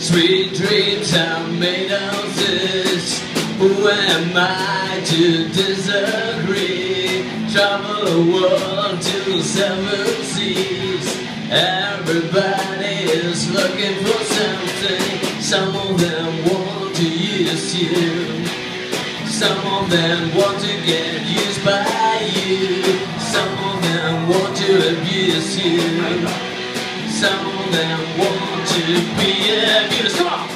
Sweet dreams are made of this. Who am I to disagree? Travel the world to 7 seas. Everybody is looking for something. Some of them want to use you. Some of them want to get used by you. Some of them want to abuse you. Some of them want to be abused. Come on!